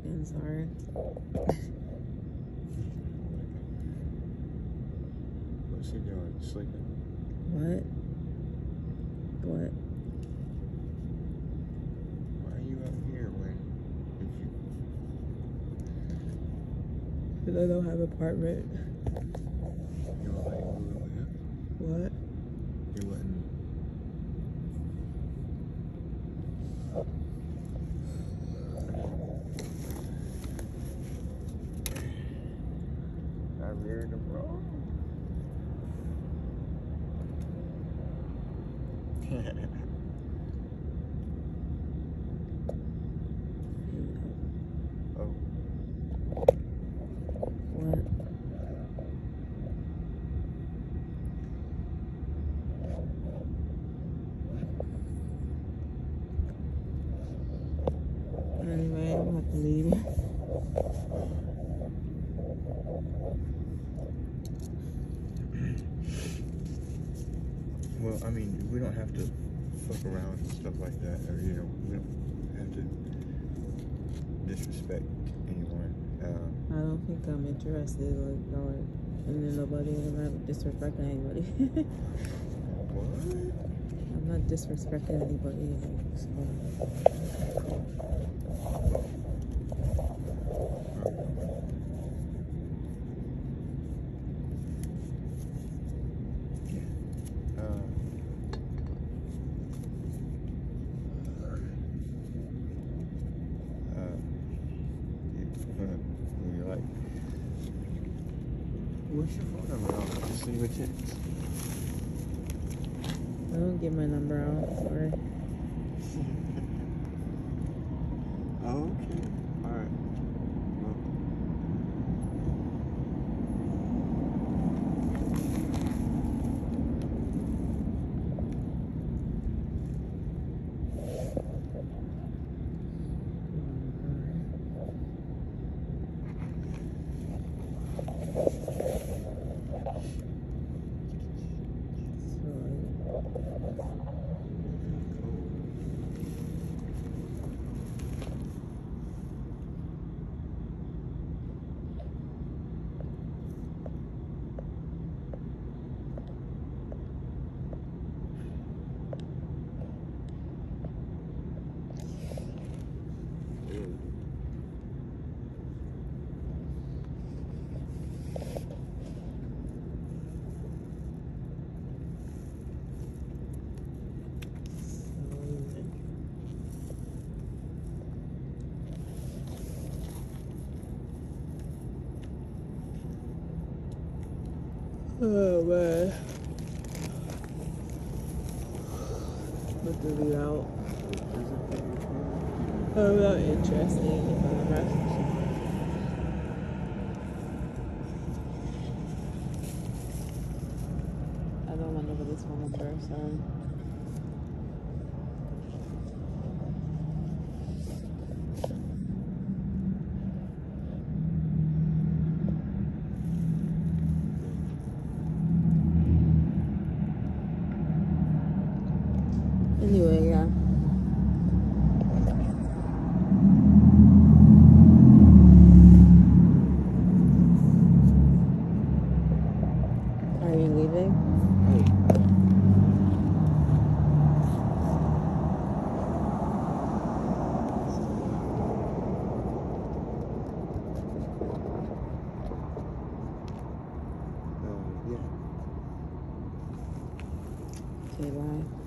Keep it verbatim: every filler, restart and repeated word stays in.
seconds, sorry. What's he doing? Sleeping? What? What? Why are you up here when if you... Because I don't have an apartment. You were like, What? you wouldn't... I reared the bro. Oh. What? Anyway, I'm about to leave. Well, I mean, we don't have to fuck around and stuff like that, or, you know, we don't have to disrespect anyone. Um, I don't think I'm interested, like, or, and then nobody, I'm not disrespecting anybody. what? I'm not disrespecting anybody, like, so. What's your phone number? I'll just send you a text. I don't get my number out, sorry. Oh, okay. Alright. Well. Oh man. What to leave out? I'm not interested in the rest. I don't want to know this one number, sorry. Anyway, yeah. Are you leaving? Hey. Uh, yeah. Okay, bye.